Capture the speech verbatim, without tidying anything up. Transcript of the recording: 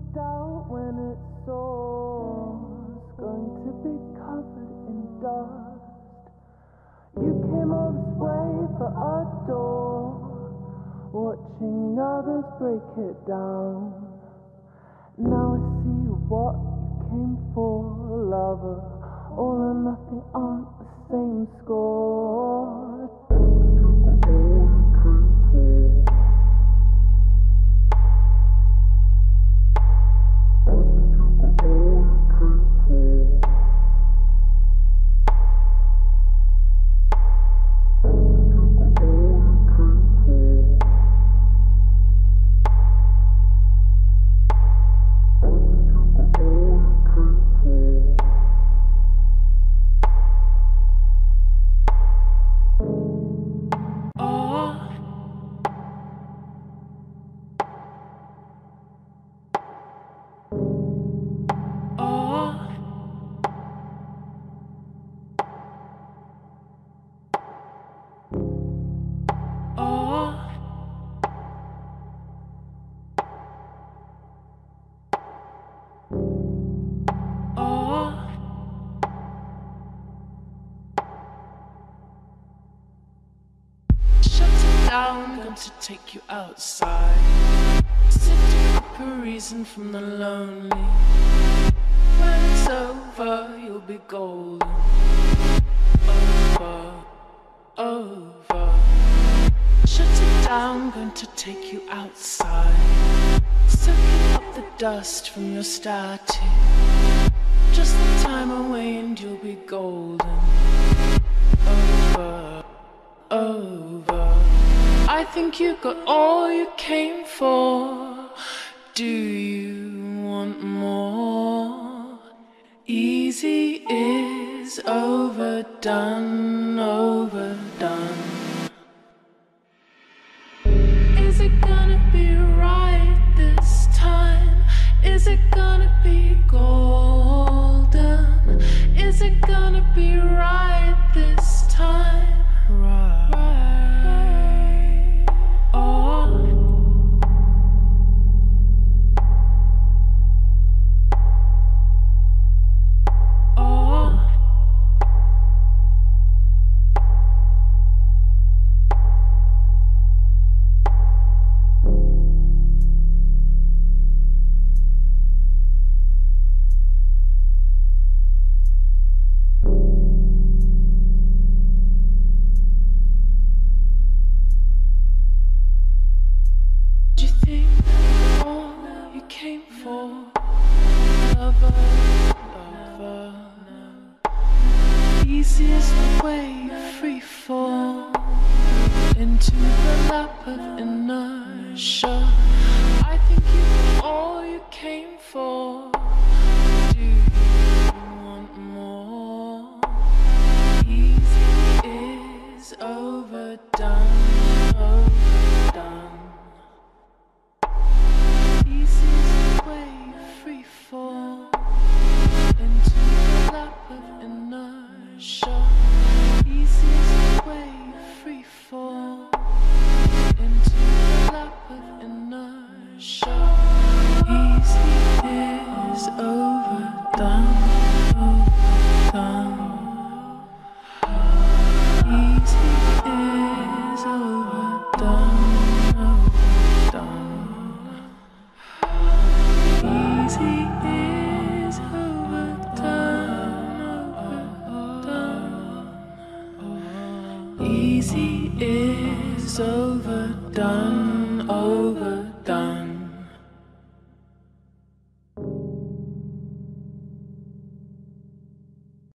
doubt when it's all going to be covered in dust. You came all this way for a door, watching others break it down. Now I see what you came for, lover. All or nothing aren't the same score. I'm going to take you outside, sit up a reason from the lonely. When it's over, you'll be golden. Over, over. Shut it down, going to take you outside, soaking up the dust from your statue. Just the time away and you'll be golden. Over, over. I think you got all you came for. Do you want more? Easy is overdone, overdone. Is it gonna be right this time? Is it gonna be golden? Is it gonna be right this time? Right. Easiest way free fall into the lap of inertia. I think you got all you came for. Do you want more? Easy is overdone, overdone. Easiest way free fall into the lap of inertia. Easiest way free fall into the lap of inertia. Easy is overdone, overdone. Easy is overdone, overdone. Easy is overdone. Easy is overdone, overdone.